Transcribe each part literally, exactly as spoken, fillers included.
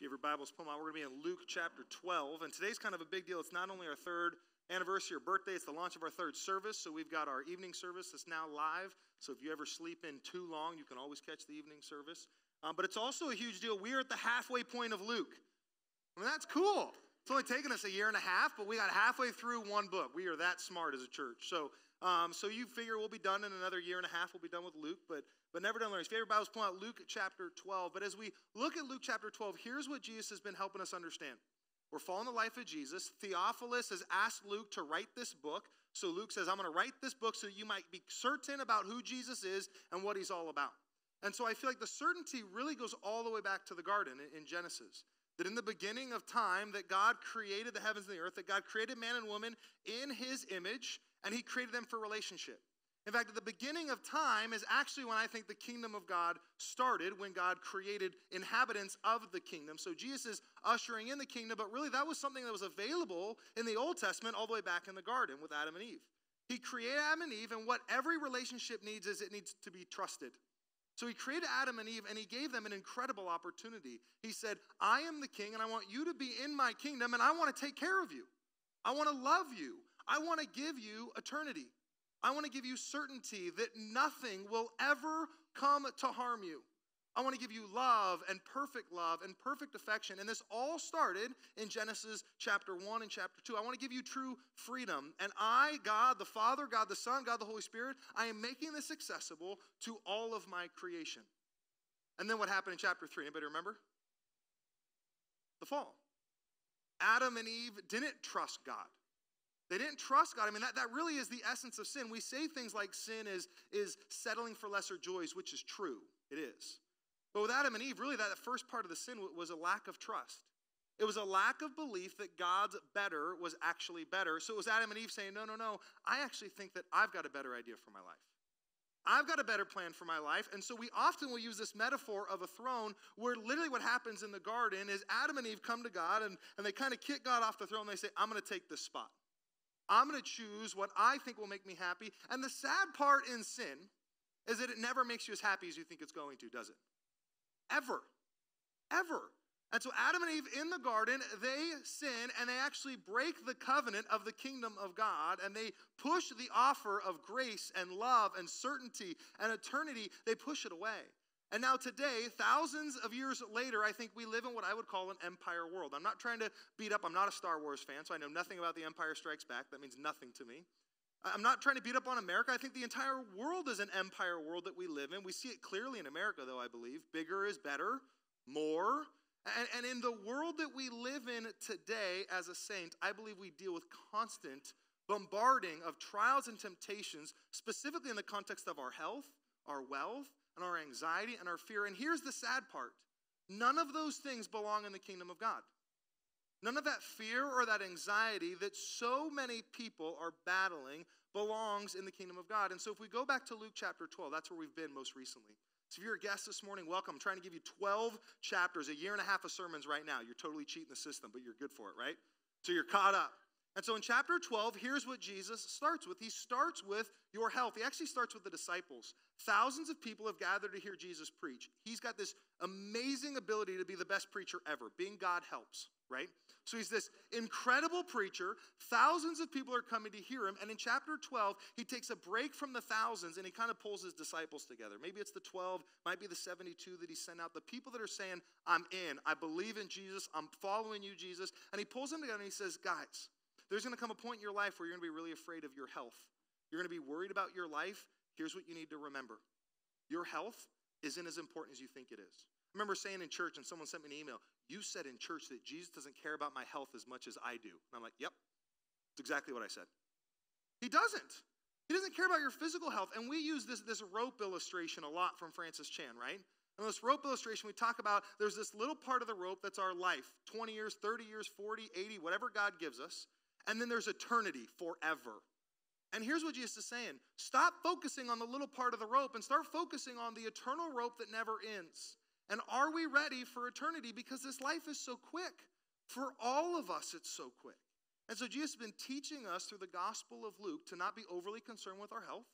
If you have your Bibles, pull them out. We're going to be in Luke chapter twelve. And today's kind of a big deal. It's not only our third anniversary or birthday, it's the launch of our third service. So we've got our evening service that's now live. So if you ever sleep in too long, you can always catch the evening service. Um, but it's also a huge deal. We are at the halfway point of Luke. I mean, that's cool. It's only taken us a year and a half, but we got halfway through one book. We are that smart as a church. So um, so you figure we'll be done in another year and a half. We'll be done with Luke, but but never done learning. If you have your Bibles, pull out Luke chapter twelve. But as we look at Luke chapter twelve, here's what Jesus has been helping us understand. We're following the life of Jesus. Theophilus has asked Luke to write this book. So Luke says, I'm going to write this book so you might be certain about who Jesus is and what he's all about. And so I feel like the certainty really goes all the way back to the garden in, in Genesis. That in the beginning of time, that God created the heavens and the earth, that God created man and woman in his image, and he created them for relationship. In fact, at the beginning of time is actually when I think the kingdom of God started, when God created inhabitants of the kingdom. So Jesus is ushering in the kingdom, but really that was something that was available in the Old Testament all the way back in the garden with Adam and Eve. He created Adam and Eve, and what every relationship needs is it needs to be trusted. So he created Adam and Eve, and he gave them an incredible opportunity. He said, I am the king, and I want you to be in my kingdom, and I want to take care of you. I want to love you. I want to give you eternity. I want to give you certainty that nothing will ever come to harm you. I want to give you love and perfect love and perfect affection. And this all started in Genesis chapter one and chapter two. I want to give you true freedom. And I, God the Father, God the Son, God the Holy Spirit, I am making this accessible to all of my creation. And then what happened in chapter three? Anybody remember? The fall. Adam and Eve didn't trust God. They didn't trust God. I mean, that, that really is the essence of sin. We say things like sin is, is settling for lesser joys, which is true. It is. But with Adam and Eve, really that first part of the sin was a lack of trust. It was a lack of belief that God's better was actually better. So it was Adam and Eve saying, no, no, no, I actually think that I've got a better idea for my life. I've got a better plan for my life. And so we often will use this metaphor of a throne where literally what happens in the garden is Adam and Eve come to God and, and they kind of kick God off the throne. They say, I'm going to take this spot. I'm going to choose what I think will make me happy. And the sad part in sin is that it never makes you as happy as you think it's going to, does it? Ever. Ever. And so Adam and Eve in the garden, they sin and they actually break the covenant of the kingdom of God, and they push the offer of grace and love and certainty and eternity, they push it away. And now today, thousands of years later, I think we live in what I would call an empire world. I'm not trying to beat up, I'm not a Star Wars fan, so I know nothing about The Empire Strikes Back. That means nothing to me. I'm not trying to beat up on America. I think the entire world is an empire world that we live in. We see it clearly in America, though, I believe. Bigger is better, more. And, and in the world that we live in today as a saint, I believe we deal with constant bombarding of trials and temptations, specifically in the context of our health, our wealth, and our anxiety and our fear. And here's the sad part. None of those things belong in the kingdom of God. None of that fear or that anxiety that so many people are battling belongs in the kingdom of God. And so if we go back to Luke chapter twelve, that's where we've been most recently. So if you're a guest this morning, welcome. I'm trying to give you twelve chapters, a year and a half of sermons right now. You're totally cheating the system, but you're good for it, right? So you're caught up. And so in chapter twelve, here's what Jesus starts with. He starts with your health. He actually starts with the disciples. Thousands of people have gathered to hear Jesus preach. He's got this amazing ability to be the best preacher ever. Being God helps, right? So he's this incredible preacher. Thousands of people are coming to hear him. And in chapter twelve, he takes a break from the thousands and he kind of pulls his disciples together. Maybe it's the twelve, might be the seventy-two that he sent out. The people that are saying, I'm in. I believe in Jesus. I'm following you, Jesus. And he pulls them together and he says, guys, there's going to come a point in your life where you're going to be really afraid of your health. You're going to be worried about your life. Here's what you need to remember. Your health isn't as important as you think it is. I remember saying in church, and someone sent me an email, you said in church that Jesus doesn't care about my health as much as I do. And I'm like, yep, that's exactly what I said. He doesn't. He doesn't care about your physical health. And we use this, this rope illustration a lot from Francis Chan, right? And this rope illustration, we talk about there's this little part of the rope that's our life, twenty years, thirty years, forty, eighty, whatever God gives us. And then there's eternity, forever. And here's what Jesus is saying. Stop focusing on the little part of the rope and start focusing on the eternal rope that never ends. And are we ready for eternity? Because this life is so quick. For all of us, it's so quick. And so Jesus has been teaching us through the Gospel of Luke to not be overly concerned with our health,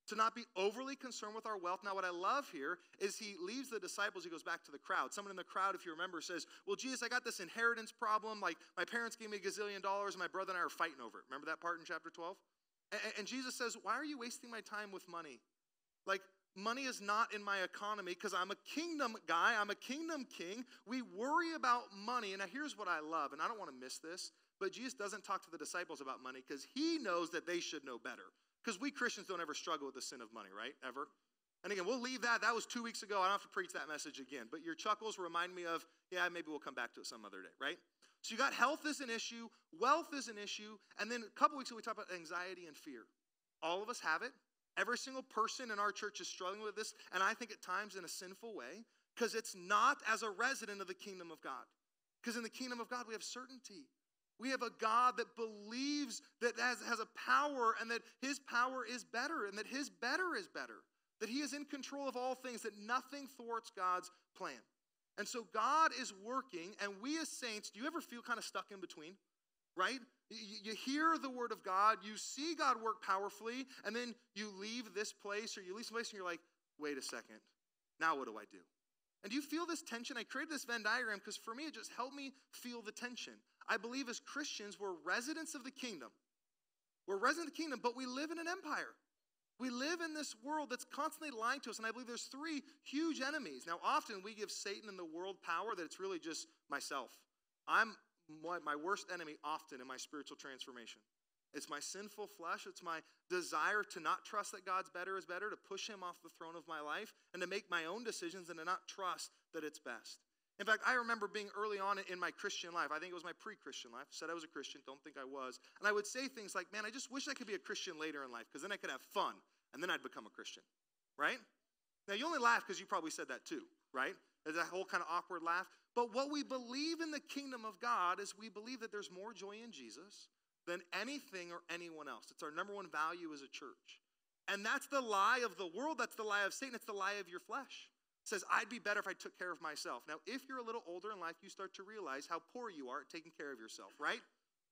to not be overly concerned with our wealth. Now, what I love here is he leaves the disciples, he goes back to the crowd. Someone in the crowd, if you remember, says, well, Jesus, I got this inheritance problem. Like, my parents gave me a gazillion dollars, and my brother and I are fighting over it. Remember that part in chapter twelve? And, and Jesus says, why are you wasting my time with money? Like, money is not in my economy because I'm a kingdom guy. I'm a kingdom king. We worry about money. And now here's what I love, and I don't want to miss this, but Jesus doesn't talk to the disciples about money because he knows that they should know better. Because we Christians don't ever struggle with the sin of money, right? Ever. And again, we'll leave that. That was two weeks ago. I don't have to preach that message again. But your chuckles remind me of, yeah, maybe we'll come back to it some other day, right? So you got health is an issue, wealth is an issue, and then a couple weeks ago we talked about anxiety and fear. All of us have it. Every single person in our church is struggling with this, and I think at times in a sinful way, because it's not as a resident of the kingdom of God. Because in the kingdom of God, we have certainty. We have a God that believes that has, has a power and that his power is better and that his better is better. That he is in control of all things, that nothing thwarts God's plan. And so God is working, and we as saints, do you ever feel kind of stuck in between? Right? You, you hear the word of God, you see God work powerfully, and then you leave this place or you leave some place and you're like, wait a second, now what do I do? And do you feel this tension? I created this Venn diagram because for me, it just helped me feel the tension. I believe as Christians, we're residents of the kingdom. We're residents of the kingdom, but we live in an empire. We live in this world that's constantly lying to us, and I believe there's three huge enemies. Now, often we give Satan and the world power that it's really just myself. I'm my worst enemy often in my spiritual transformation. It's my sinful flesh. It's my desire to not trust that God's better is better, to push him off the throne of my life, and to make my own decisions and to not trust that it's best. In fact, I remember being early on in my Christian life. I think it was my pre-Christian life. Said I was a Christian. Don't think I was. And I would say things like, man, I just wish I could be a Christian later in life because then I could have fun, and then I'd become a Christian, right? Now, you only laugh because you probably said that too, right? There's that whole kind of awkward laugh. But what we believe in the kingdom of God is we believe that there's more joy in Jesus than anything or anyone else. It's our number one value as a church. And that's the lie of the world. That's the lie of Satan. It's the lie of your flesh. It says, I'd be better if I took care of myself. Now, if you're a little older in life, you start to realize how poor you are at taking care of yourself, right?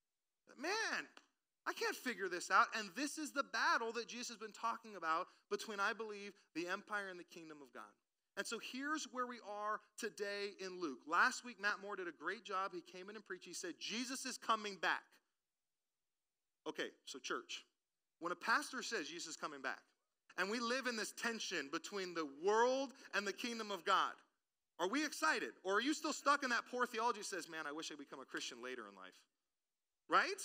Man, I can't figure this out. And this is the battle that Jesus has been talking about between, I believe, the empire and the kingdom of God. And so here's where we are today in Luke. Last week, Matt Moore did a great job. He came in and preached. He said, Jesus is coming back. Okay, so church, when a pastor says Jesus is coming back, and we live in this tension between the world and the kingdom of God, are we excited? Or are you still stuck in that poor theology that says, man, I wish I'd become a Christian later in life? Right?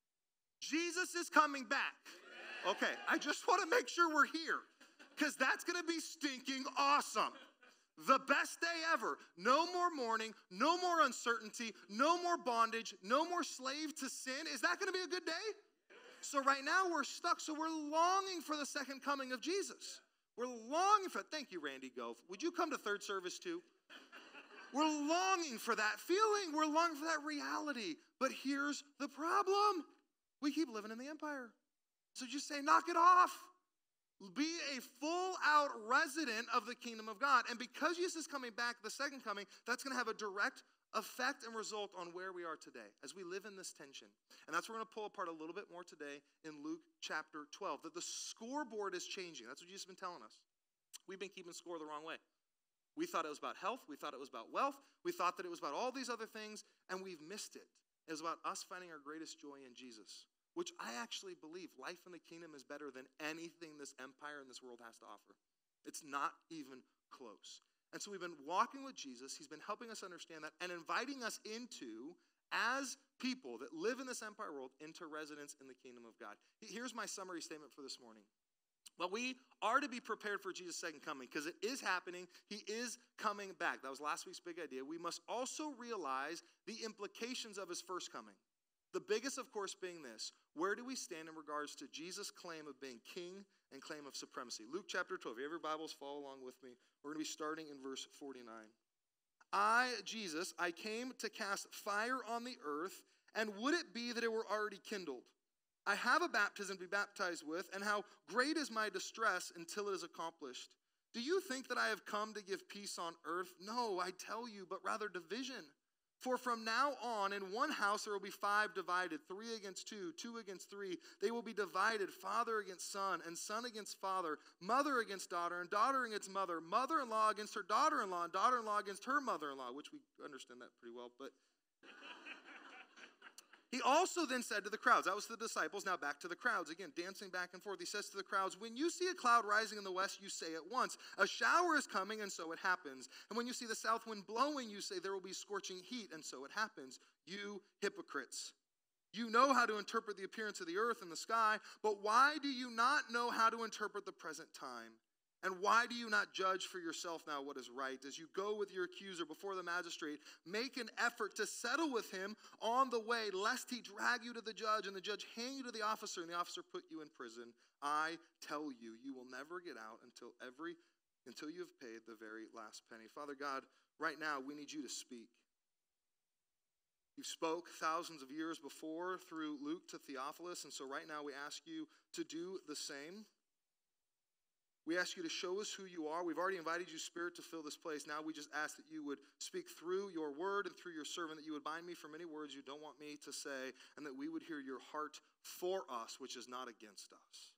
Jesus is coming back. Okay, I just want to make sure we're here, because that's going to be stinking awesome. The best day ever. No more mourning, no more uncertainty, no more bondage, no more slave to sin. Is that going to be a good day? So right now we're stuck, so we're longing for the second coming of Jesus. We're longing for it. Thank you, Randy Gove. Would you come to third service too? We're longing for that feeling. We're longing for that reality. But here's the problem. We keep living in the empire. So just say, knock it off. Be a full-out resident of the kingdom of God. And because Jesus is coming back, the second coming, that's going to have a direct effect and result on where we are today as we live in this tension. And that's what we're going to pull apart a little bit more today in Luke chapter twelve. That the scoreboard is changing. That's what Jesus has been telling us. We've been keeping score the wrong way. We thought it was about health. We thought it was about wealth. We thought that it was about all these other things, and we've missed it. It was about us finding our greatest joy in Jesus, which I actually believe life in the kingdom is better than anything this empire and this world has to offer. It's not even close. And so we've been walking with Jesus. He's been helping us understand that and inviting us into, as people that live in this empire world, into residence in the kingdom of God. Here's my summary statement for this morning. Well, we are to be prepared for Jesus' second coming because it is happening. He is coming back. That was last week's big idea. We must also realize the implications of his first coming. The biggest, of course, being this: where do we stand in regards to Jesus' claim of being king and claim of supremacy? Luke chapter twelve. If you have your Bibles, follow along with me. We're going to be starting in verse forty-nine. I, Jesus, I came to cast fire on the earth, and would it be that it were already kindled? I have a baptism to be baptized with, and how great is my distress until it is accomplished. Do you think that I have come to give peace on earth? No, I tell you, but rather division. For from now on, in one house there will be five divided, three against two, two against three. They will be divided, father against son, and son against father, mother against daughter, and daughter against mother, mother-in-law against her daughter-in-law, and daughter-in-law against her mother-in-law, which we understand that pretty well, but... He also then said to the crowds, that was the disciples, now back to the crowds, again, dancing back and forth. He says to the crowds, when you see a cloud rising in the west, you say at once, a shower is coming, and so it happens. And when you see the south wind blowing, you say there will be scorching heat, and so it happens. You hypocrites, you know how to interpret the appearance of the earth and the sky, but why do you not know how to interpret the present time? And why do you not judge for yourself now what is right? As you go with your accuser before the magistrate, make an effort to settle with him on the way, lest he drag you to the judge, and the judge hang you to the officer, and the officer put you in prison. I tell you, you will never get out until every until you have paid the very last penny. Father God, right now we need you to speak. You spoke thousands of years before through Luke to Theophilus, and so right now we ask you to do the same. We ask you to show us who you are. We've already invited you, Spirit, to fill this place. Now we just ask that you would speak through your word and through your servant, that you would bind me from any words you don't want me to say, and that we would hear your heart for us, which is not against us.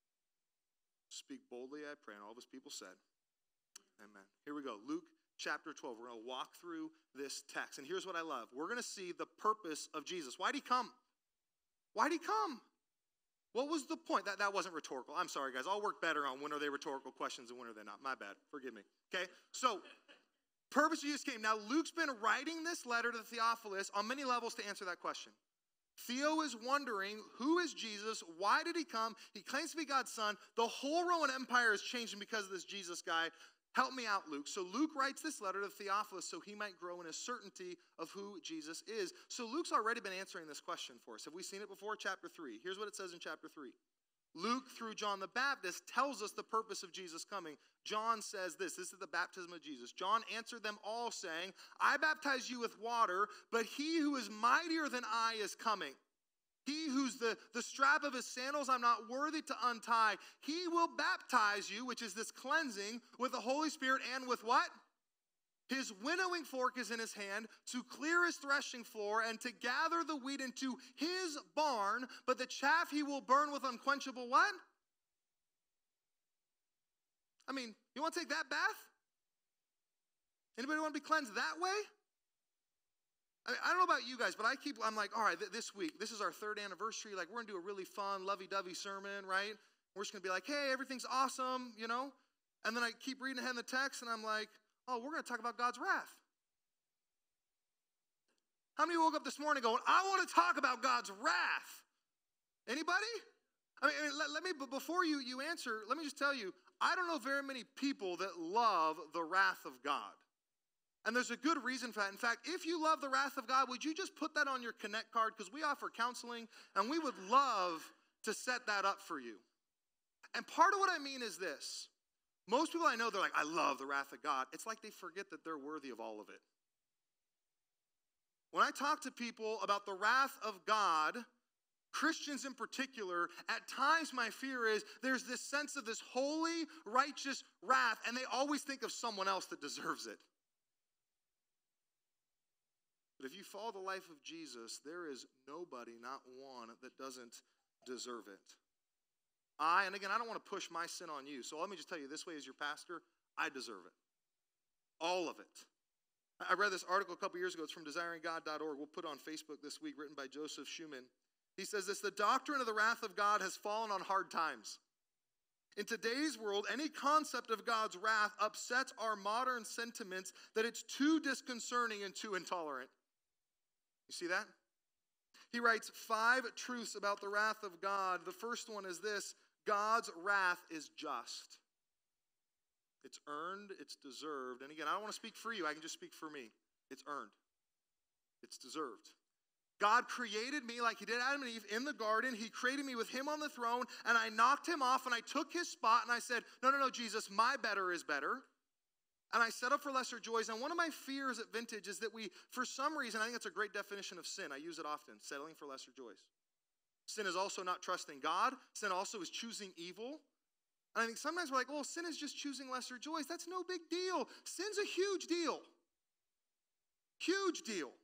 Speak boldly, I pray, and all of his people said, amen. Here we go. Luke chapter twelve. We're going to walk through this text. And here's what I love. We're going to see the purpose of Jesus. Why'd he come? Why'd he come? What was the point? That, that wasn't rhetorical. I'm sorry, guys. I'll work better on when are they rhetorical questions and when are they not. My bad. Forgive me. Okay? So, purpose of Jesus came. Now, Luke's been writing this letter to Theophilus on many levels to answer that question. Theo is wondering, who is Jesus? Why did he come? He claims to be God's son. The whole Roman Empire is changing because of this Jesus guy. Help me out, Luke. So Luke writes this letter to Theophilus so he might grow in his certainty of who Jesus is. So Luke's already been answering this question for us. Have we seen it before? Chapter three. Here's what it says in chapter three. Luke, through John the Baptist, tells us the purpose of Jesus coming. John says this. This is the baptism of Jesus. John answered them all saying, I baptize you with water, but he who is mightier than I is coming. He who's the, the strap of his sandals I'm not worthy to untie. He will baptize you, which is this cleansing, with the Holy Spirit and with what? His winnowing fork is in his hand to clear his threshing floor and to gather the wheat into his barn, but the chaff he will burn with unquenchable what? I mean, you want to take that bath? Anybody want to be cleansed that way? I, mean, I don't know about you guys, but I keep, I'm like, all right, th- this week, this is our third anniversary. Like, we're going to do a really fun, lovey-dovey sermon, right? We're just going to be like, hey, everything's awesome, you know? And then I keep reading ahead in the text, and I'm like, oh, we're going to talk about God's wrath. How many woke up this morning going, I want to talk about God's wrath? Anybody? I mean, I mean let, let me, but before you, you answer, let me just tell you, I don't know very many people that love the wrath of God. And there's a good reason for that. In fact, if you love the wrath of God, would you just put that on your Connect card? Because we offer counseling, and we would love to set that up for you. And part of what I mean is this. Most people I know, they're like, I love the wrath of God. It's like they forget that they're worthy of all of it. When I talk to people about the wrath of God, Christians in particular, at times my fear is there's this sense of this holy, righteous wrath, and they always think of someone else that deserves it. But if you follow the life of Jesus, there is nobody, not one, that doesn't deserve it. I, and again, I don't want to push my sin on you, so let me just tell you this way as your pastor, I deserve it. All of it. I read this article a couple years ago. It's from desiring god dot org. We'll put it on Facebook this week, written by Joseph Schumann. He says this, the doctrine of the wrath of God has fallen on hard times. In today's world, any concept of God's wrath upsets our modern sentiments that it's too disconcerting and too intolerant. You see that? He writes five truths about the wrath of God. The first one is this: God's wrath is just. It's earned, it's deserved. And again, I don't want to speak for you, I can just speak for me. It's earned. It's deserved. God created me like he did Adam and Eve in the garden. He created me with him on the throne, and I knocked him off, and I took his spot, and I said, no, no, no, Jesus, my better is better. And I set up for lesser joys. And one of my fears at Vintage is that we, for some reason, I think that's a great definition of sin. I use it often, settling for lesser joys. Sin is also not trusting God. Sin also is choosing evil. And I think sometimes we're like, oh, sin is just choosing lesser joys. That's no big deal. Sin's a huge deal. Huge deal.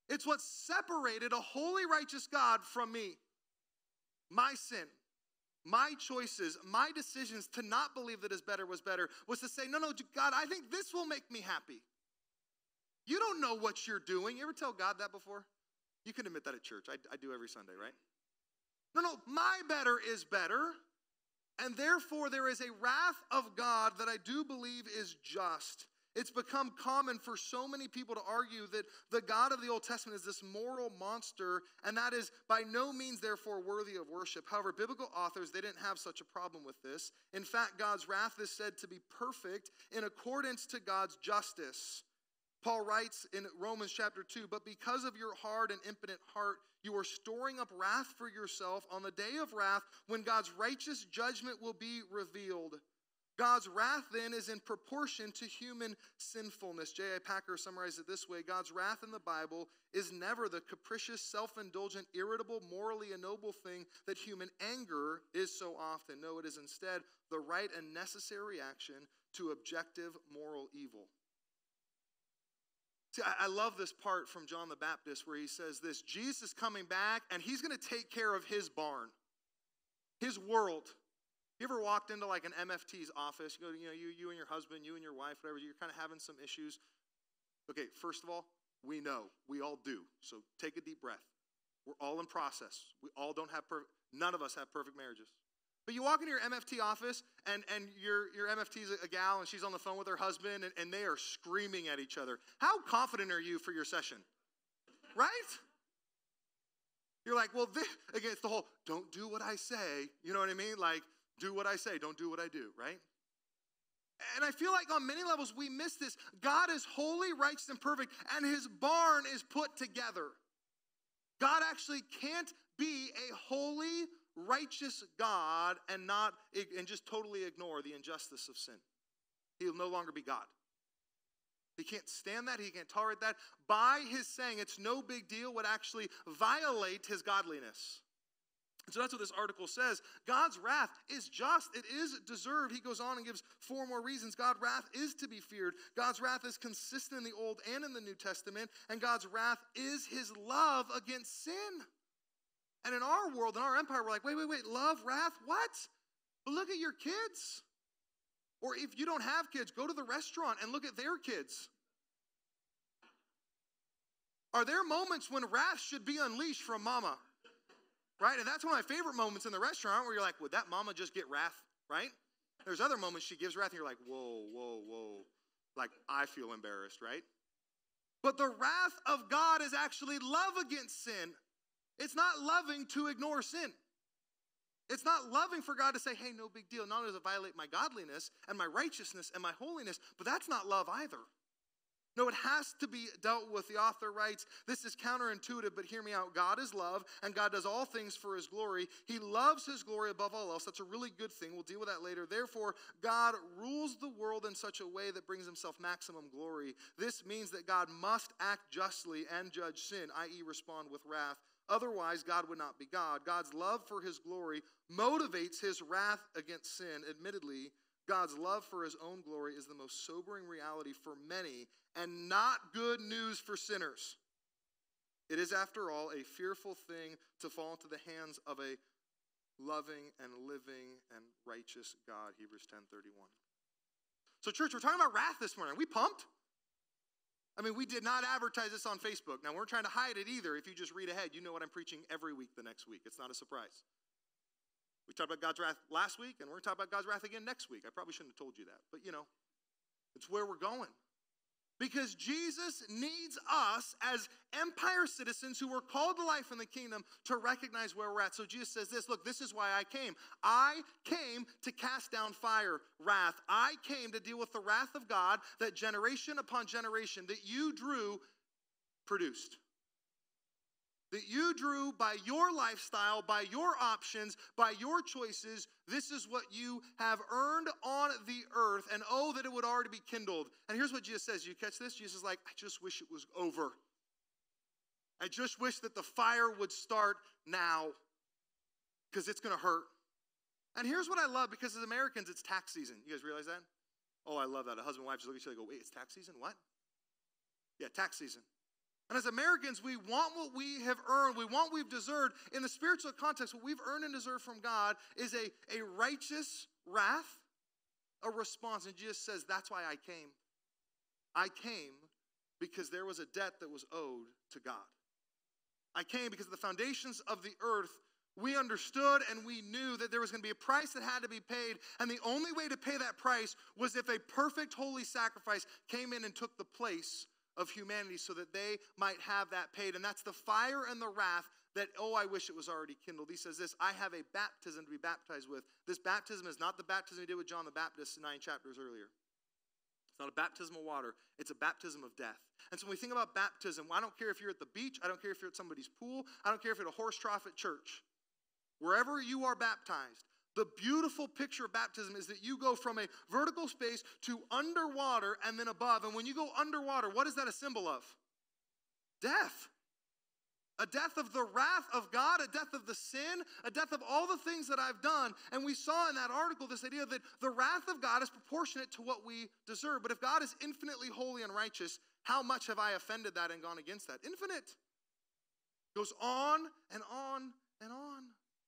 It's what separated a holy, righteous God from me. My sin, my choices, my decisions to not believe that is better was better was to say, no, no, God, I think this will make me happy. You don't know what you're doing. You ever tell God that before? You can admit that at church. I, I do every Sunday, right? No, no, my better is better. And therefore, there is a wrath of God that I do believe is just. It's become common for so many people to argue that the God of the Old Testament is this moral monster, and that is by no means, therefore, worthy of worship. However, biblical authors, they didn't have such a problem with this. In fact, God's wrath is said to be perfect in accordance to God's justice. Paul writes in Romans chapter two, but because of your hard and impotent heart, you are storing up wrath for yourself on the day of wrath when God's righteous judgment will be revealed. God's wrath then is in proportion to human sinfulness. J A Packer summarized it this way: God's wrath in the Bible is never the capricious, self-indulgent, irritable, morally ignoble thing that human anger is so often. No, it is instead the right and necessary reaction to objective moral evil. See, I love this part from John the Baptist where he says this: Jesus is coming back and he's going to take care of his barn, his world. You ever walked into like an M F T's office? You go, you know, you, you and your husband, you and your wife, whatever, you're kind of having some issues. Okay, first of all, we know, we all do. So take a deep breath. We're all in process. We all don't have perfect, none of us have perfect marriages. But you walk into your M F T office, and, and your, your M F T's a, a gal, and she's on the phone with her husband, and, and they are screaming at each other. How confident are you for your session? Right? You're like, well, this, again, it's the whole, don't do what I say. You know what I mean? Like, do what I say, don't do what I do, right? And I feel like on many levels we miss this. God is holy, righteous, and perfect, and his barn is put together. God actually can't be a holy, righteous God and not and just totally ignore the injustice of sin. He'll no longer be God. He can't stand that. He can't tolerate that. By his saying it's no big deal would actually violate his godliness. And so that's what this article says. God's wrath is just. It is deserved. He goes on and gives four more reasons. God's wrath is to be feared. God's wrath is consistent in the Old and in the New Testament. And God's wrath is his love against sin. And in our world, in our empire, we're like, wait, wait, wait, love, wrath, what? But look at your kids. Or if you don't have kids, go to the restaurant and look at their kids. Are there moments when wrath should be unleashed from mama? Right? And that's one of my favorite moments in the restaurant where you're like, would that mama just get wrath? Right? There's other moments she gives wrath and you're like, whoa, whoa, whoa. Like, I feel embarrassed, right? But the wrath of God is actually love against sin. It's not loving to ignore sin. It's not loving for God to say, hey, no big deal. Not only does it violate my godliness and my righteousness and my holiness, but that's not love either. No, it has to be dealt with. The author writes, this is counterintuitive, but hear me out. God is love, and God does all things for his glory. He loves his glory above all else. That's a really good thing. We'll deal with that later. Therefore, God rules the world in such a way that brings himself maximum glory. This means that God must act justly and judge sin, that is respond with wrath. Otherwise, God would not be God. God's love for his glory motivates his wrath against sin. Admittedly, God's love for his own glory is the most sobering reality for many and not good news for sinners. It is, after all, a fearful thing to fall into the hands of a loving and living and righteous God, Hebrews ten thirty-one. So church, we're talking about wrath this morning. Are we pumped? I mean, we did not advertise this on Facebook. Now, we're trying to hide it either. If you just read ahead, you know what I'm preaching every week the next week. It's not a surprise. We talked about God's wrath last week, and we're going to talk about God's wrath again next week. I probably shouldn't have told you that, but you know, it's where we're going. Because Jesus needs us as empire citizens who were called to life in the kingdom to recognize where we're at. So Jesus says this, look, this is why I came. I came to cast down fire, wrath. I came to deal with the wrath of God that generation upon generation that you drew produced. That you drew by your lifestyle, by your options, by your choices. This is what you have earned on the earth. And oh, that it would already be kindled. And here's what Jesus says. You catch this? Jesus is like, I just wish it was over. I just wish that the fire would start now. Because it's going to hurt. And here's what I love. Because as Americans, it's tax season. You guys realize that? Oh, I love that. A husband and wife just look at each other and go, wait, it's tax season? What? Yeah, tax season. And as Americans, we want what we have earned. We want what we've deserved. In the spiritual context, what we've earned and deserved from God is a, a righteous wrath, a response. And Jesus says, that's why I came. I came because there was a debt that was owed to God. I came because of the foundations of the earth, we understood and we knew that there was going to be a price that had to be paid. And the only way to pay that price was if a perfect holy sacrifice came in and took the place of humanity so that they might have that paid. And that's the fire and the wrath that, oh, I wish it was already kindled. He says this, I have a baptism to be baptized with. This baptism is not the baptism he did with John the Baptist nine chapters earlier. It's not a baptism of water. It's a baptism of death. And so when we think about baptism, I don't care if you're at the beach. I don't care if you're at somebody's pool. I don't care if you're at a horse trough at church. Wherever you are baptized, the beautiful picture of baptism is that you go from a vertical space to underwater and then above. And when you go underwater, what is that a symbol of? Death. A death of the wrath of God, a death of the sin, a death of all the things that I've done. And we saw in that article this idea that the wrath of God is proportionate to what we deserve. But if God is infinitely holy and righteous, how much have I offended that and gone against that? Infinite. Goes on and on and on.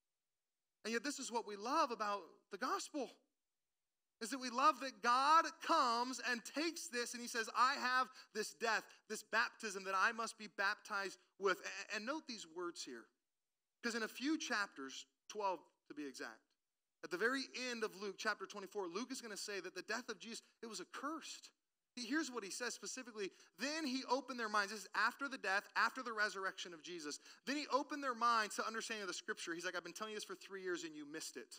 And yet this is what we love about the gospel, is that we love that God comes and takes this and he says, I have this death, this baptism that I must be baptized with. And note these words here, because in a few chapters, twelve to be exact, at the very end of Luke chapter twenty-four, Luke is going to say that the death of Jesus, it was accursed. Here's what he says specifically. Then he opened their minds. This is after the death, after the resurrection of Jesus. Then he opened their minds to understanding of the scripture. He's like, I've been telling you this for three years and you missed it.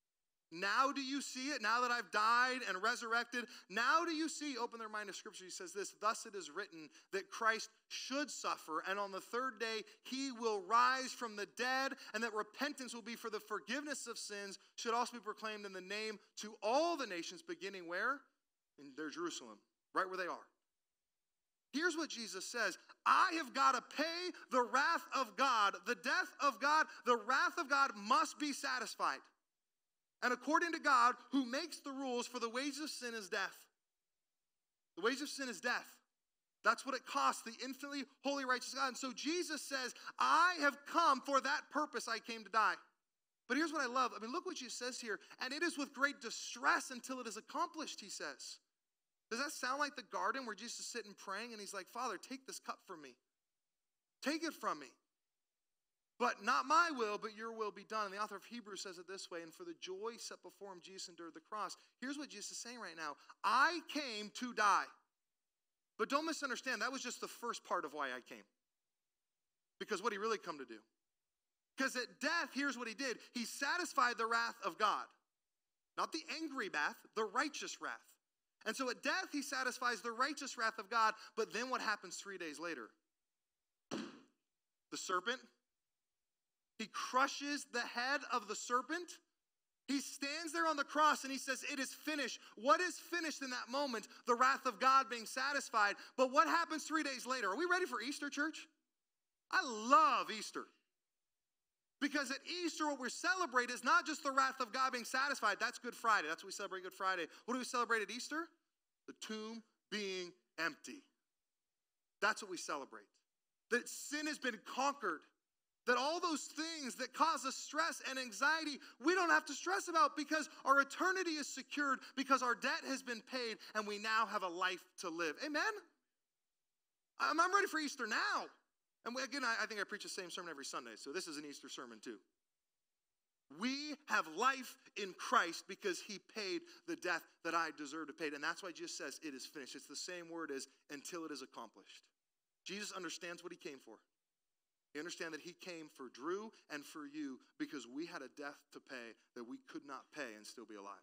Now do you see it? Now that I've died and resurrected, now do you see? Open their mind to scripture. He says this, thus it is written that Christ should suffer, and on the third day he will rise from the dead, and that repentance will be for the forgiveness of sins, should also be proclaimed in the name to all the nations, beginning where? In their Jerusalem. Right where they are. Here's what Jesus says. I have got to pay the wrath of God. The death of God, the wrath of God must be satisfied. And according to God, who makes the rules, for the wages of sin is death. The wages of sin is death. That's what it costs, the infinitely holy, righteous God. And so Jesus says, I have come for that purpose I came to die. But here's what I love. I mean, look what Jesus says here. And it is with great distress until it is accomplished, he says. Does that sound like the garden where Jesus is sitting praying and he's like, Father, take this cup from me. Take it from me. But not my will, but your will be done. And the author of Hebrews says it this way, and for the joy set before him, Jesus endured the cross. Here's what Jesus is saying right now. I came to die. But don't misunderstand, that was just the first part of why I came. Because what he really come to do. Because at death, here's what he did. He satisfied the wrath of God. Not the angry wrath, the righteous wrath. And so at death, he satisfies the righteous wrath of God. But then what happens three days later? The serpent. He crushes the head of the serpent. He stands there on the cross and he says, it is finished. What is finished in that moment? The wrath of God being satisfied. But what happens three days later? Are we ready for Easter, church? I love Easter. Because at Easter, what we celebrate is not just the wrath of God being satisfied. That's Good Friday. That's what we celebrate Good Friday. What do we celebrate at Easter? The tomb being empty. That's what we celebrate. That sin has been conquered. That all those things that cause us stress and anxiety, we don't have to stress about because our eternity is secured, because our debt has been paid, and we now have a life to live. Amen? I'm, I'm ready for Easter now. And again, I think I preach the same sermon every Sunday, so this is an Easter sermon too. We have life in Christ because he paid the death that I deserve to pay. And that's why Jesus says it is finished. It's the same word as until it is accomplished. Jesus understands what he came for. He understands that he came for Drew and for you because we had a death to pay that we could not pay and still be alive.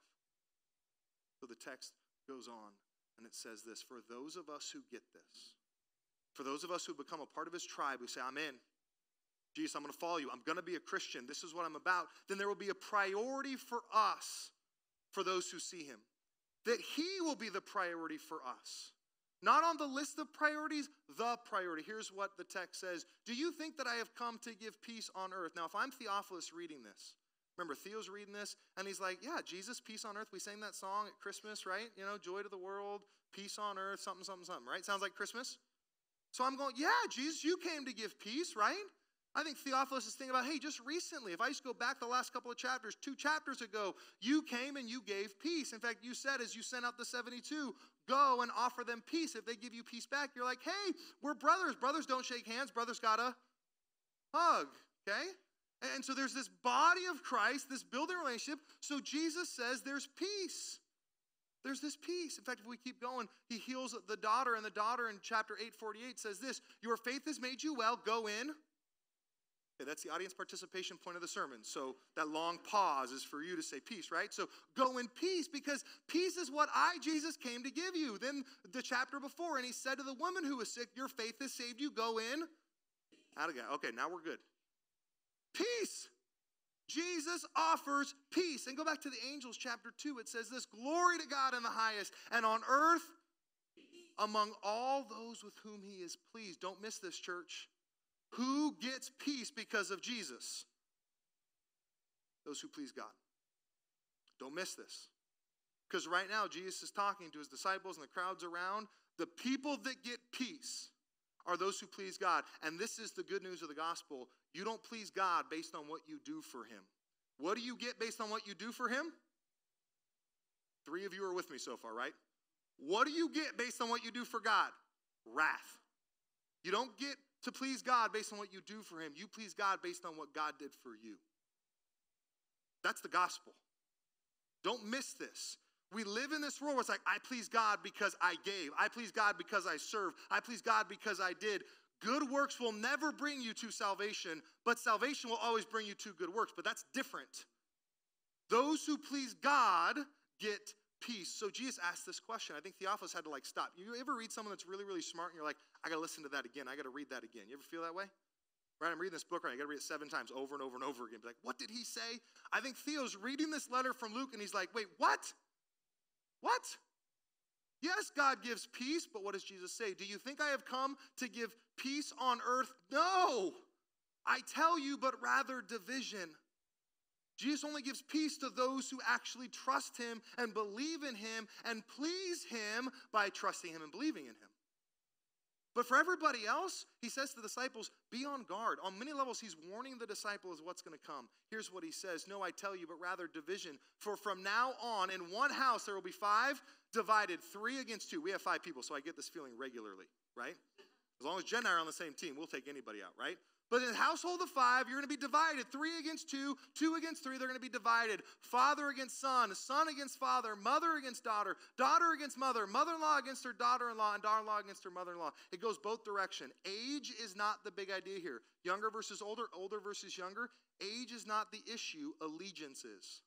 So the text goes on and it says this, for those of us who get this, for those of us who become a part of his tribe, who say, I'm in. Jesus, I'm going to follow you. I'm going to be a Christian. This is what I'm about. Then there will be a priority for us, for those who see him. That he will be the priority for us. Not on the list of priorities, the priority. Here's what the text says. Do you think that I have come to give peace on earth? Now, if I'm Theophilus reading this, remember Theo's reading this, and he's like, yeah, Jesus, peace on earth. We sang that song at Christmas, right? You know, joy to the world, peace on earth, something, something, something, right? Sounds like Christmas. So I'm going, yeah, Jesus, you came to give peace, right? I think Theophilus is thinking about, hey, just recently, if I just go back the last couple of chapters, two chapters ago, you came and you gave peace. In fact, you said as you sent out the seventy-two, go and offer them peace. If they give you peace back, you're like, hey, we're brothers. Brothers don't shake hands. Brothers got to hug, okay? And so there's this body of Christ, this building relationship. So Jesus says there's peace. There's this peace. In fact, if we keep going, he heals the daughter, and the daughter in chapter eight forty-eight says this, your faith has made you well, go in. Okay, that's the audience participation point of the sermon. So that long pause is for you to say peace, right? So go in peace, because peace is what I, Jesus, came to give you. Then the chapter before, and he said to the woman who was sick, your faith has saved you, go in. Out again. Okay, now we're good. Peace. Jesus offers peace. And go back to the angels, chapter two. It says this, glory to God in the highest, and on earth among all those with whom he is pleased. Don't miss this, church. Who gets peace because of Jesus? Those who please God. Don't miss this. Because right now, Jesus is talking to his disciples and the crowds around. The people that get peace are those who please God. And this is the good news of the gospel. You don't please God based on what you do for him. What do you get based on what you do for him? Three of you are with me so far, right? What do you get based on what you do for God? Wrath. You don't get to please God based on what you do for him. You please God based on what God did for you. That's the gospel. Don't miss this. We live in this world where it's like, I please God because I gave. I please God because I served. I please God because I did. Good works will never bring you to salvation, but salvation will always bring you to good works. But that's different. Those who please God get peace. So Jesus asked this question. I think Theophilus had to like stop. You ever read someone that's really, really smart and you're like, I got to listen to that again. I got to read that again. You ever feel that way? Right, I'm reading this book right. I got to read it seven times over and over and over again. Be like, what did he say? I think Theo's reading this letter from Luke and he's like, wait, what? What? Yes, God gives peace, but what does Jesus say? Do you think I have come to give peace on earth? No, I tell you, but rather division. Jesus only gives peace to those who actually trust him and believe in him and please him by trusting him and believing in him. But for everybody else, he says to the disciples, be on guard. On many levels, he's warning the disciples what's going to come. Here's what he says. No, I tell you, but rather division. For from now on, in one house, there will be five divided, three against two. We have five people, so I get this feeling regularly, right? As long as Jen and I are on the same team, we'll take anybody out, right? But in a household of five, you're going to be divided. Three against two, two against three, they're going to be divided. Father against son, son against father, mother against daughter, daughter against mother, mother-in-law against her daughter-in-law, and daughter-in-law against her mother-in-law. It goes both directions. Age is not the big idea here. Younger versus older, older versus younger. Age is not the issue, allegiance is.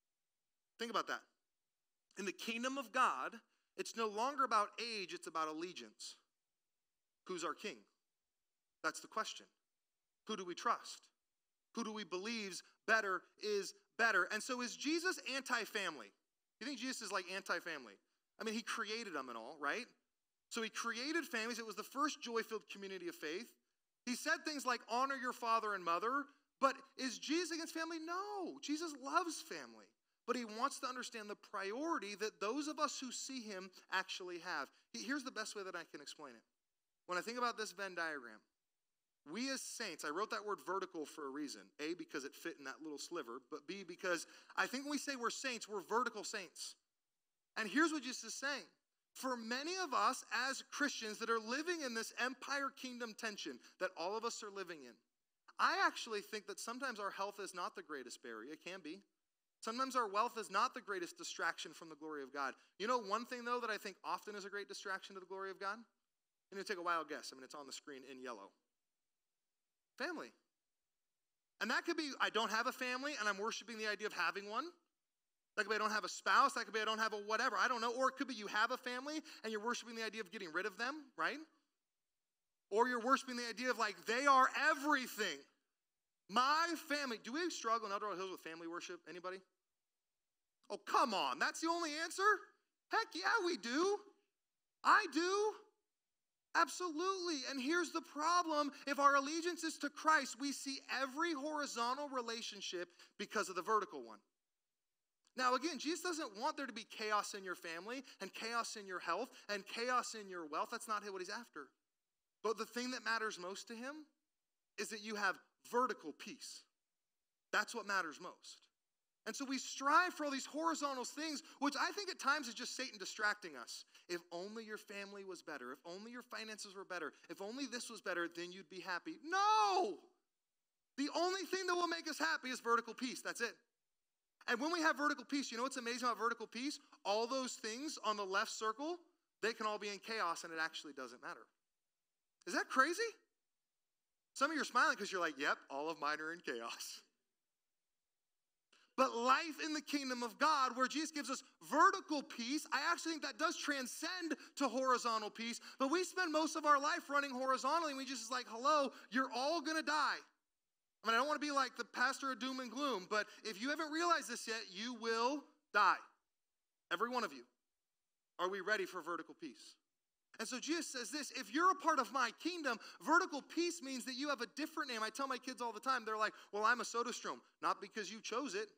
Think about that. In the kingdom of God, it's no longer about age, it's about allegiance. Who's our king? That's the question. Who do we trust? Who do we believe's better is better? And so is Jesus anti-family? You think Jesus is like anti-family? I mean, he created them and all, right? So he created families. It was the first joy-filled community of faith. He said things like, honor your father and mother. But is Jesus against family? No. Jesus loves family. But he wants to understand the priority that those of us who see him actually have. Here's the best way that I can explain it. When I think about this Venn diagram, we as saints, I wrote that word vertical for a reason. A, because it fit in that little sliver, but B, because I think when we say we're saints, we're vertical saints. And here's what Jesus is saying. For many of us as Christians that are living in this empire kingdom tension that all of us are living in, I actually think that sometimes our health is not the greatest barrier. It can be. Sometimes our wealth is not the greatest distraction from the glory of God. You know one thing, though, that I think often is a great distraction to the glory of God? I'm going to take a wild guess. I mean, it's on the screen in yellow. Family. And that could be, I don't have a family and I'm worshiping the idea of having one. That could be I don't have a spouse. That could be I don't have a whatever. I don't know. Or it could be you have a family and you're worshiping the idea of getting rid of them, right? Or you're worshiping the idea of like, they are everything. My family. Do we struggle in El Dorado Hills with family worship? Anybody? Oh, come on. That's the only answer? Heck yeah, we do. I do. Absolutely. And here's the problem. If our allegiance is to Christ, we see every horizontal relationship because of the vertical one. Now, again, Jesus doesn't want there to be chaos in your family and chaos in your health and chaos in your wealth. That's not what he's after. But the thing that matters most to him is that you have vertical peace. That's what matters most. And so we strive for all these horizontal things, which I think at times is just Satan distracting us. If only your family was better, if only your finances were better, if only this was better, then you'd be happy. No! The only thing that will make us happy is vertical peace. That's it. And when we have vertical peace, you know what's amazing about vertical peace? All those things on the left circle, they can all be in chaos and it actually doesn't matter. Is that crazy? Some of you are smiling because you're like, yep, all of mine are in chaos. But life in the kingdom of God, where Jesus gives us vertical peace, I actually think that does transcend to horizontal peace. But we spend most of our life running horizontally, and we just like, hello, you're all going to die. I mean, I don't want to be like the pastor of doom and gloom, but if you haven't realized this yet, you will die. Every one of you. Are we ready for vertical peace? And so Jesus says this, if you're a part of my kingdom, vertical peace means that you have a different name. I tell my kids all the time, they're like, well, I'm a Soderstrom. Not because you chose it.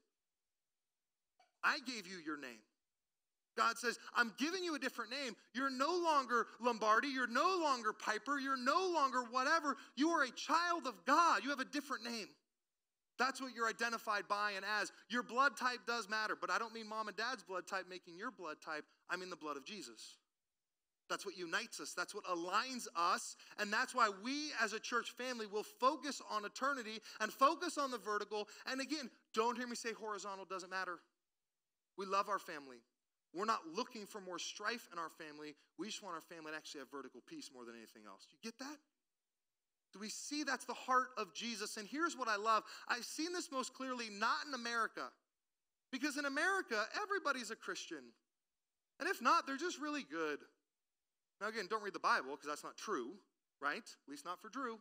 I gave you your name. God says, I'm giving you a different name. You're no longer Lombardi. You're no longer Piper. You're no longer whatever. You are a child of God. You have a different name. That's what you're identified by and as. Your blood type does matter, but I don't mean mom and dad's blood type making your blood type. I mean the blood of Jesus. That's what unites us. That's what aligns us. And that's why we as a church family will focus on eternity and focus on the vertical. And again, don't hear me say horizontal doesn't matter. We love our family. We're not looking for more strife in our family. We just want our family to actually have vertical peace more than anything else. Do you get that? Do we see that's the heart of Jesus? And here's what I love. I've seen this most clearly not in America. Because in America, everybody's a Christian. And if not, they're just really good. Now again, don't read the Bible because that's not true, right? At least not for Drew.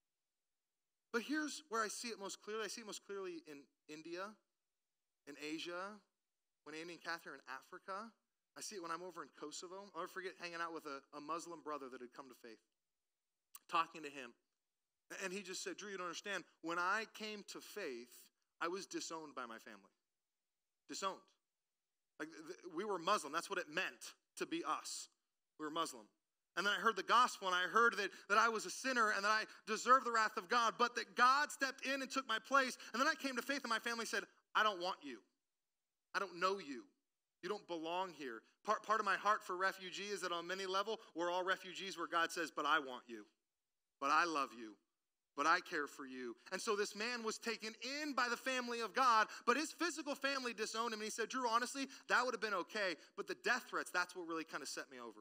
But here's where I see it most clearly. I see it most clearly in India, in Asia, when Andy and Catherine are in Africa. I see it when I'm over in Kosovo. I'll never forget hanging out with a, a Muslim brother that had come to faith, talking to him. And he just said, Drew, you don't understand. When I came to faith, I was disowned by my family. Disowned. Like th- we were Muslim. That's what it meant to be us. We were Muslim. And then I heard the gospel, and I heard that, that I was a sinner and that I deserved the wrath of God, but that God stepped in and took my place. And then I came to faith, and my family said, I don't want you. I don't know you. You don't belong here. Part, part of my heart for refugee is that on many level, we're all refugees where God says, but I want you. But I love you. But I care for you. And so this man was taken in by the family of God, but his physical family disowned him. And he said, Drew, honestly, that would have been okay. But the death threats, that's what really kind of set me over.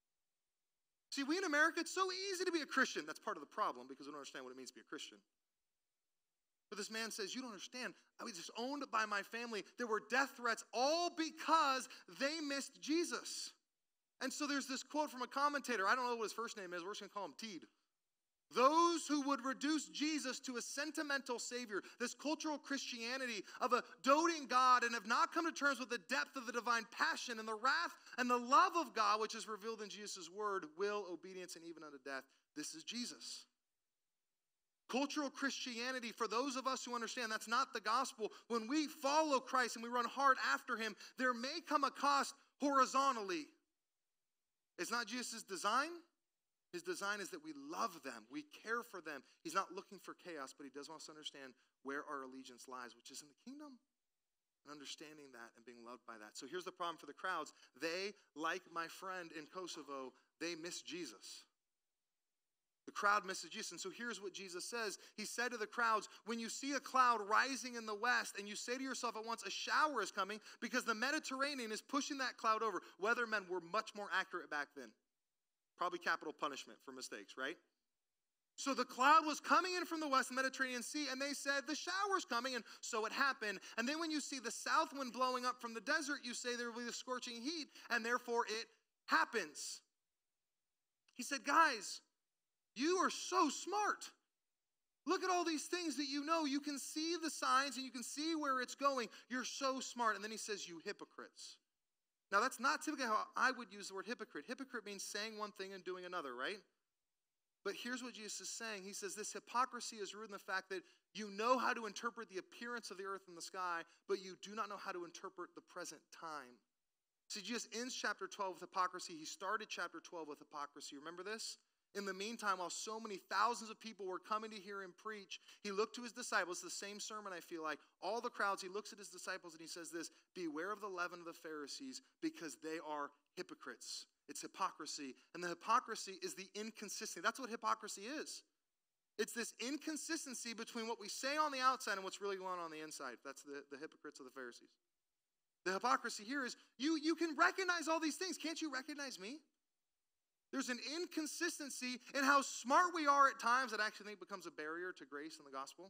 See, we in America, it's so easy to be a Christian. That's part of the problem because we don't understand what it means to be a Christian. But this man says, you don't understand. I was disowned by my family. There were death threats all because they missed Jesus. And so there's this quote from a commentator. I don't know what his first name is. We're just going to call him Teed. Those who would reduce Jesus to a sentimental savior, this cultural Christianity of a doting God, and have not come to terms with the depth of the divine passion and the wrath and the love of God, which is revealed in Jesus' word, will, obedience, and even unto death. This is Jesus. Cultural Christianity, for those of us who understand that's not the gospel, when we follow Christ and we run hard after him, there may come a cost horizontally. It's not Jesus' design. His design is that we love them, we care for them. He's not looking for chaos, but he does want us to understand where our allegiance lies, which is in the kingdom. And understanding that and being loved by that. So here's the problem for the crowds. They, like my friend in Kosovo, they miss Jesus. The crowd misses Jesus. And so here's what Jesus says. He said to the crowds, when you see a cloud rising in the west and you say to yourself at once, a shower is coming, because the Mediterranean is pushing that cloud over. Weathermen were much more accurate back then. Probably capital punishment for mistakes, right? So the cloud was coming in from the west, the Mediterranean Sea, and they said, the shower's coming, and so it happened. And then when you see the south wind blowing up from the desert, you say there will be the scorching heat, and therefore it happens. He said, guys, you are so smart. Look at all these things that you know. You can see the signs, and you can see where it's going. You're so smart. And then he says, you hypocrites. Now, that's not typically how I would use the word hypocrite. Hypocrite means saying one thing and doing another, right? But here's what Jesus is saying. He says this hypocrisy is rooted in the fact that you know how to interpret the appearance of the earth and the sky, but you do not know how to interpret the present time. See, Jesus ends chapter twelve with hypocrisy. He started chapter twelve with hypocrisy. Remember this? In the meantime, while so many thousands of people were coming to hear him preach, he looked to his disciples, the same sermon I feel like, all the crowds, he looks at his disciples and he says this, beware of the leaven of the Pharisees because they are hypocrites. It's hypocrisy. And the hypocrisy is the inconsistency. That's what hypocrisy is. It's this inconsistency between what we say on the outside and what's really going on on the inside. That's the, the hypocrites of the Pharisees. The hypocrisy here is you, you can recognize all these things. Can't you recognize me? There's an inconsistency in how smart we are at times that I actually think becomes a barrier to grace in the gospel.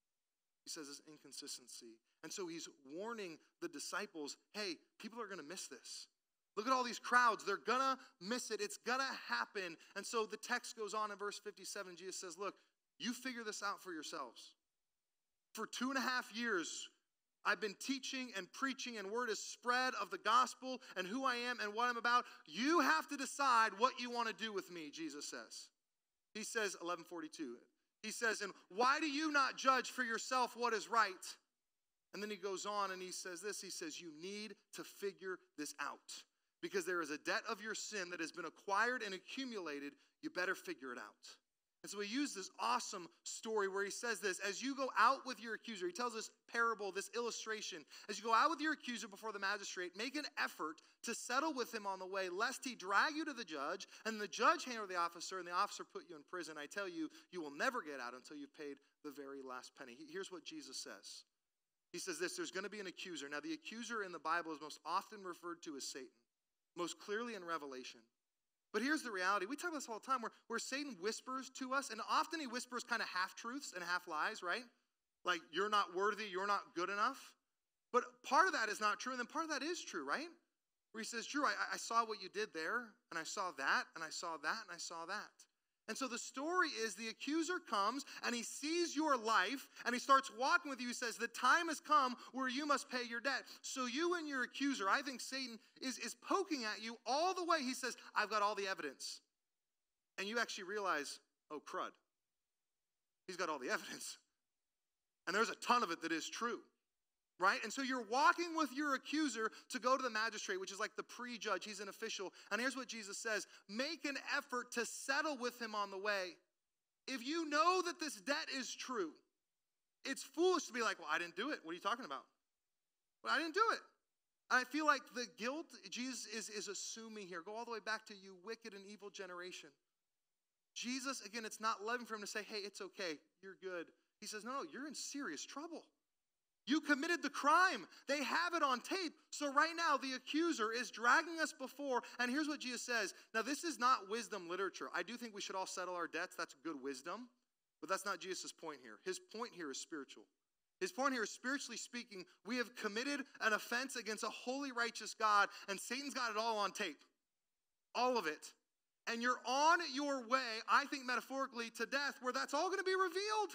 He says it's inconsistency. And so he's warning the disciples, hey, people are going to miss this. Look at all these crowds. They're going to miss it. It's going to happen. And so the text goes on in verse fifty-seven. Jesus says, look, you figure this out for yourselves. For two and a half years, I've been teaching and preaching, and word is spread of the gospel and who I am and what I'm about. You have to decide what you want to do with me, Jesus says. He says, eleven forty-two, he says, and why do you not judge for yourself what is right? And then he goes on and he says this, he says, you need to figure this out. Because there is a debt of your sin that has been acquired and accumulated, you better figure it out. And so he used this awesome story where he says this, as you go out with your accuser, he tells this parable, this illustration, as you go out with your accuser before the magistrate, make an effort to settle with him on the way, lest he drag you to the judge, and the judge hand over the officer, and the officer put you in prison. I tell you, you will never get out until you've paid the very last penny. Here's what Jesus says. He says this, there's going to be an accuser. Now, the accuser in the Bible is most often referred to as Satan, most clearly in Revelation. But here's the reality. We talk about this all the time where, where Satan whispers to us, and often he whispers kind of half-truths and half-lies, right? Like, you're not worthy, you're not good enough. But part of that is not true, and then part of that is true, right? Where he says, Drew, I, I saw what you did there, and I saw that, and I saw that, and I saw that. And so the story is the accuser comes, and he sees your life, and he starts walking with you. He says, the time has come where you must pay your debt. So you and your accuser, I think Satan is, is poking at you all the way. He says, I've got all the evidence. And you actually realize, oh, crud. He's got all the evidence. And there's a ton of it that is true. Right? And so you're walking with your accuser to go to the magistrate, which is like the pre-judge. He's an official. And here's what Jesus says. Make an effort to settle with him on the way. If you know that this debt is true, it's foolish to be like, well, I didn't do it. What are you talking about? Well, I didn't do it. I feel like the guilt Jesus is, is assuming here. Go all the way back to you wicked and evil generation. Jesus, again, it's not loving for him to say, hey, it's okay. You're good. He says, no, no, you're in serious trouble. You committed the crime. They have it on tape. So right now, the accuser is dragging us before. And here's what Jesus says. Now, this is not wisdom literature. I do think we should all settle our debts. That's good wisdom. But that's not Jesus' point here. His point here is spiritual. His point here is, spiritually speaking, we have committed an offense against a holy, righteous God. And Satan's got it all on tape. All of it. And you're on your way, I think metaphorically, to death, where that's all going to be revealed.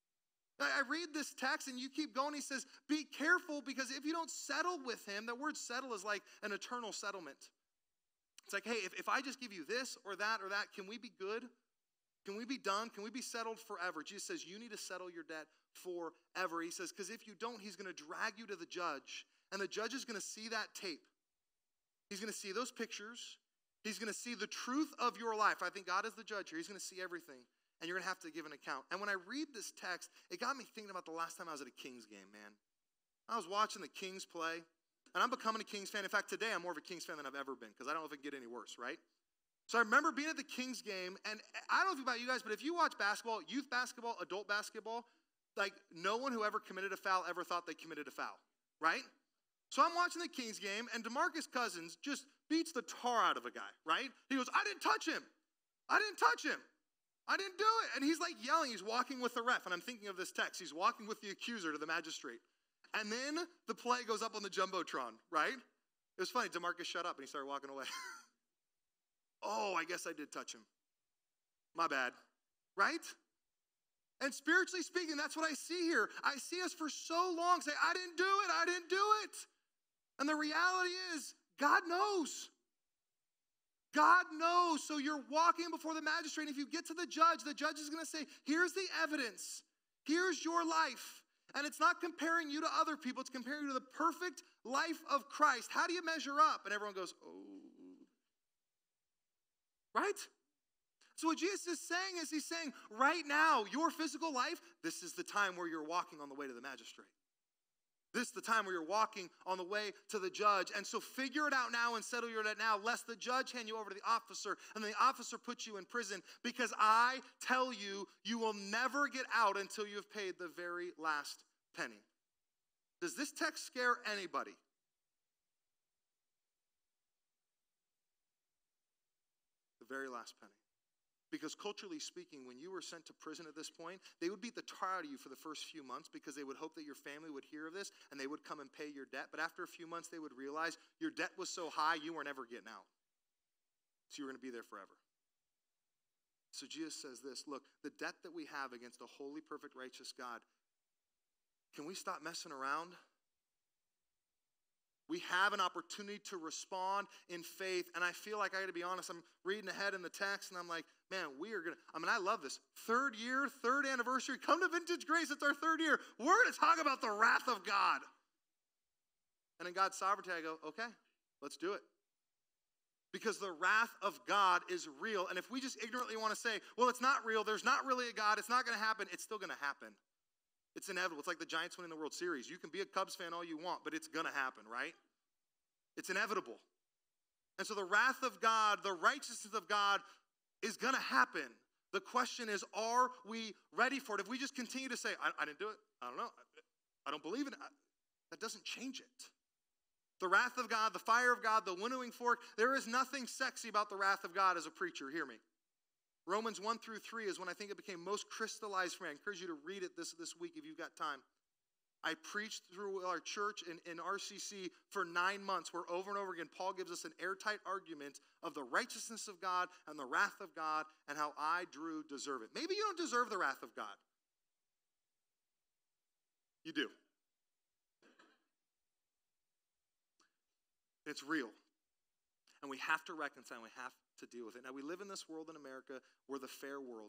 I read this text and you keep going. He says, be careful, because if you don't settle with him, the word settle is like an eternal settlement. It's like, hey, if, if I just give you this or that or that, can we be good? Can we be done? Can we be settled forever? Jesus says, you need to settle your debt forever. He says, because if you don't, he's going to drag you to the judge. And the judge is going to see that tape. He's going to see those pictures. He's going to see the truth of your life. I think God is the judge here. He's going to see everything. And you're going to have to give an account. And when I read this text, it got me thinking about the last time I was at a Kings game, man. I was watching the Kings play, and I'm becoming a Kings fan. In fact, today I'm more of a Kings fan than I've ever been, because I don't know if it can get any worse, right? So I remember being at the Kings game, and I don't know about you guys, but if you watch basketball, youth basketball, adult basketball, like no one who ever committed a foul ever thought they committed a foul, right? So I'm watching the Kings game, and DeMarcus Cousins just beats the tar out of a guy, right? He goes, I didn't touch him. I didn't touch him. I didn't do it. And he's like yelling. He's walking with the ref. And I'm thinking of this text. He's walking with the accuser to the magistrate. And then the play goes up on the Jumbotron, right? It was funny. DeMarcus shut up and he started walking away. Oh, I guess I did touch him. My bad. Right? And spiritually speaking, that's what I see here. I see us for so long say, I didn't do it. I didn't do it. And the reality is, God knows. God knows. So you're walking before the magistrate. And if you get to the judge, the judge is going to say, here's the evidence. Here's your life. And it's not comparing you to other people. It's comparing you to the perfect life of Christ. How do you measure up? And everyone goes, oh. Right? So what Jesus is saying is he's saying, right now, your physical life, this is the time where you're walking on the way to the magistrate. This is the time where you're walking on the way to the judge. And so figure it out now and settle your debt now, lest the judge hand you over to the officer, and the officer puts you in prison, because I tell you, you will never get out until you have paid the very last penny. Does this text scare anybody? The very last penny. Because culturally speaking, when you were sent to prison at this point, they would beat the tar out of you for the first few months because they would hope that your family would hear of this and they would come and pay your debt. But after a few months, they would realize your debt was so high, you were never getting out. So you were going to be there forever. So Jesus says this, look, the debt that we have against a holy, perfect, righteous God, can we stop messing around? We have an opportunity to respond in faith. And I feel like I got to be honest. I'm reading ahead in the text and I'm like, man, we are going to, I mean, I love this. Third year, third anniversary. Come to Vintage Grace. It's our third year. We're going to talk about the wrath of God. And in God's sovereignty, I go, okay, let's do it. Because the wrath of God is real. And if we just ignorantly want to say, well, it's not real, there's not really a God, it's not going to happen, it's still going to happen. It's inevitable. It's like the Giants winning the World Series. You can be a Cubs fan all you want, but it's going to happen, right? It's inevitable. And so the wrath of God, the righteousness of God is going to happen. The question is, are we ready for it? If we just continue to say, I, I didn't do it, I don't know, I, I don't believe in it, I, that doesn't change it. The wrath of God, the fire of God, the winnowing fork, there is nothing sexy about the wrath of God as a preacher. Hear me. Romans one through three is when I think it became most crystallized for me. I encourage you to read it this, this week if you've got time. I preached through our church in, in R C C for nine months where over and over again Paul gives us an airtight argument of the righteousness of God and the wrath of God and how I, Drew, deserve it. Maybe you don't deserve the wrath of God. You do. It's real. And we have to reconcile, we have to deal with it. Now, we live in this world in America, we're the fair world.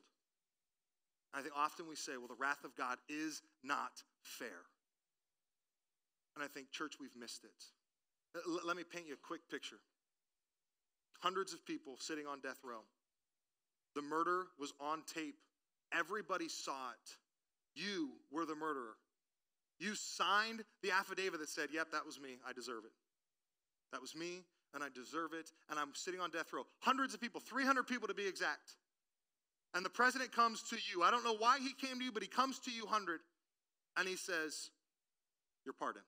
I think often we say, well, the wrath of God is not fair. And I think, church, we've missed it. L- let me paint you a quick picture. Hundreds of people sitting on death row. The murder was on tape. Everybody saw it. You were the murderer. You signed the affidavit that said, yep, that was me, I deserve it. That was me, and I deserve it, and I'm sitting on death row. Hundreds of people, three hundred people to be exact. And the president comes to you. I don't know why he came to you, but he comes to you, one hundred, and he says, you're pardoned.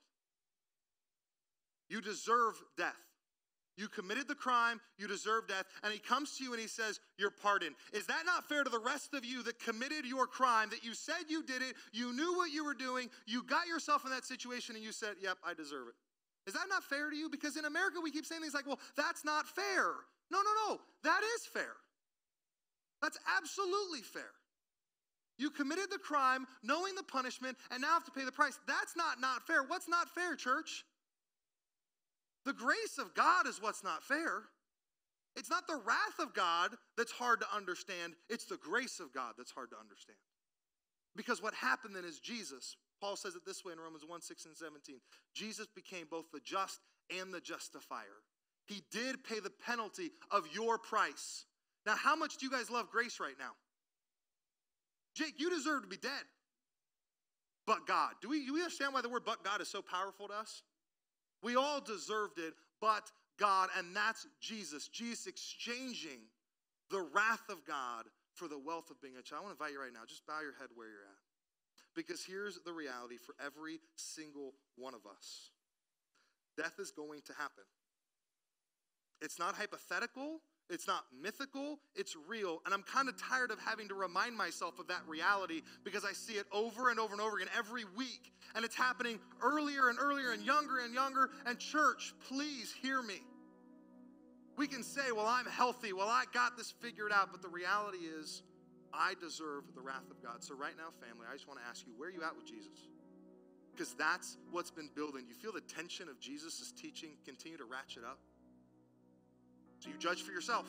You deserve death. You committed the crime, you deserve death, and he comes to you and he says, you're pardoned. Is that not fair to the rest of you that committed your crime, that you said you did it, you knew what you were doing, you got yourself in that situation, and you said, yep, I deserve it? Is that not fair to you? Because in America, we keep saying things like, well, that's not fair. No, no, no. That is fair. That's absolutely fair. You committed the crime, knowing the punishment, and now have to pay the price. That's not not fair. What's not fair, church? The grace of God is what's not fair. It's not the wrath of God that's hard to understand. It's the grace of God that's hard to understand. Because what happened then is Jesus, Paul says it this way in Romans one, six, and seventeen. Jesus became both the just and the justifier. He did pay the penalty of your price. Now, how much do you guys love grace right now? Jake, you deserve to be dead. But God. Do we, do we understand why the word but God is so powerful to us? We all deserved it, but God, and that's Jesus. Jesus exchanging the wrath of God for the wealth of being a child. I want to invite you right now, just bow your head where you're at. Because here's the reality for every single one of us. Death is going to happen. It's not hypothetical. It's not mythical. It's real. And I'm kind of tired of having to remind myself of that reality because I see it over and over and over again every week. And it's happening earlier and earlier and younger and younger. And church, please hear me. We can say, well, I'm healthy. Well, I got this figured out. But the reality is, I deserve the wrath of God. So right now, family, I just want to ask you, where are you at with Jesus? Because that's what's been building. You feel the tension of Jesus' teaching continue to ratchet up? So you judge for yourself.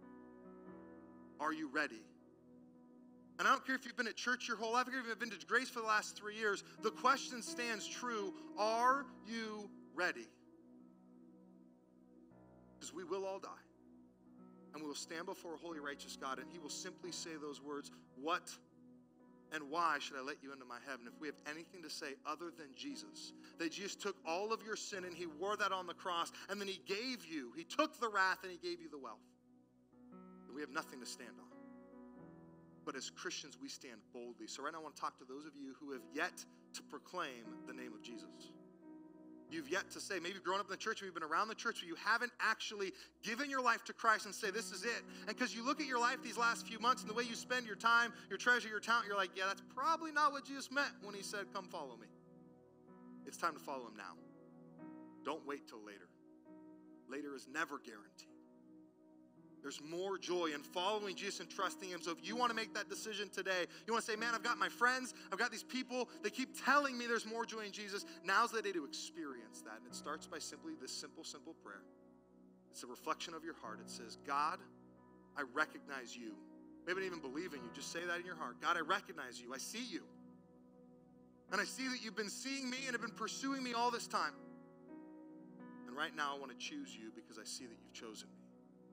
Are you ready? And I don't care if you've been at church your whole life, I don't care if you've been to Grace for the last three years, the question stands true. Are you ready? Because we will all die. And we will stand before a holy, righteous God, and he will simply say those words, what and why should I let you into my heaven? If we have anything to say other than Jesus, that Jesus took all of your sin and he wore that on the cross, and then he gave you, he took the wrath and he gave you the wealth, that we have nothing to stand on. But as Christians, we stand boldly. So right now I want to talk to those of you who have yet to proclaim the name of Jesus. You've yet to say, maybe you've grown up in the church, or you've been around the church, but you haven't actually given your life to Christ and say, this is it. And because you look at your life these last few months and the way you spend your time, your treasure, your talent, you're like, yeah, that's probably not what Jesus meant when he said, come follow me. It's time to follow him now. Don't wait till later. Later is never guaranteed. There's more joy in following Jesus and trusting him. So if you want to make that decision today, you want to say, man, I've got my friends, I've got these people, they keep telling me there's more joy in Jesus. Now's the day to experience that. And it starts by simply this simple, simple prayer. It's a reflection of your heart. It says, God, I recognize you. Maybe I didn't even believe in you. Just say that in your heart. God, I recognize you. I see you. And I see that you've been seeing me and have been pursuing me all this time. And right now I want to choose you because I see that you've chosen me.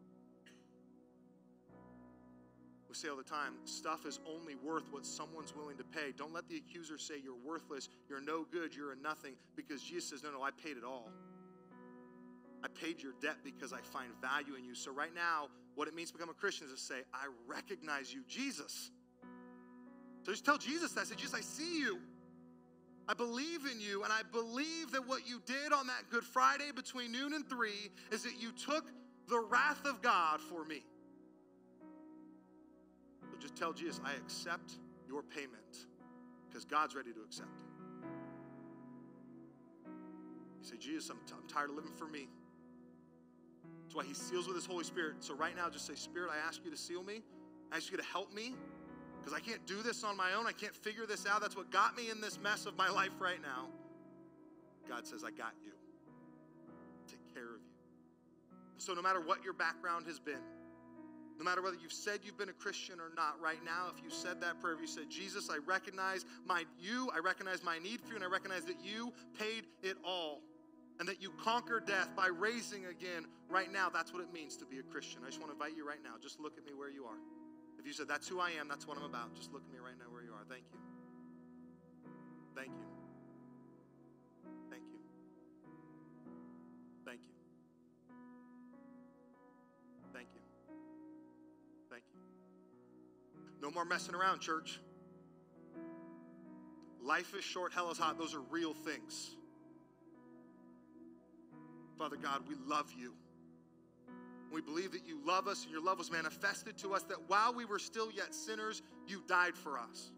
We say all the time, stuff is only worth what someone's willing to pay. Don't let the accuser say you're worthless, you're no good, you're a nothing, because Jesus says, no, no, I paid it all. I paid your debt because I find value in you. So right now, what it means to become a Christian is to say, I recognize you, Jesus. So just tell Jesus that. Say, Jesus, I see you. I believe in you, and I believe that what you did on that Good Friday between noon and three is that you took the wrath of God for me. So just tell Jesus, I accept your payment because God's ready to accept it. You say, Jesus, I'm, t- I'm tired of living for me. That's why he seals with his Holy Spirit. So right now, just say, Spirit, I ask you to seal me. I ask you to help me because I can't do this on my own. I can't figure this out. That's what got me in this mess of my life right now. God says, I got you. Take care of you. So no matter what your background has been, no matter whether you've said you've been a Christian or not, right now, if you said that prayer, if you said, Jesus, I recognize my you, I recognize my need for you, and I recognize that you paid it all, and that you conquered death by raising again, right now, that's what it means to be a Christian. I just want to invite you right now. Just look at me where you are. If you said, that's who I am, that's what I'm about, just look at me right now where you are. Thank you. Thank you. Thank you. Thank you. Thank you. Thank you. No more messing around, church. Life is short, hell is hot. Those are real things. Father God, we love you. We believe that you love us and your love was manifested to us, that while we were still yet sinners, you died for us.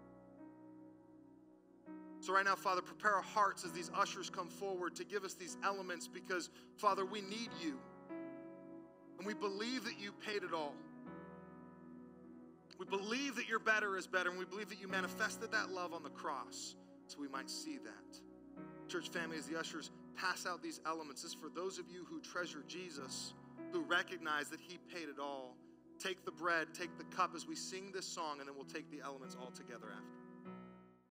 So right now, Father, prepare our hearts as these ushers come forward to give us these elements because, Father, we need you. And we believe that you paid it all. We believe that your better is better, and we believe that you manifested that love on the cross so we might see that. Church family, as the ushers pass out these elements, this is for those of you who treasure Jesus, who recognize that he paid it all. Take the bread, take the cup as we sing this song, and then we'll take the elements all together after.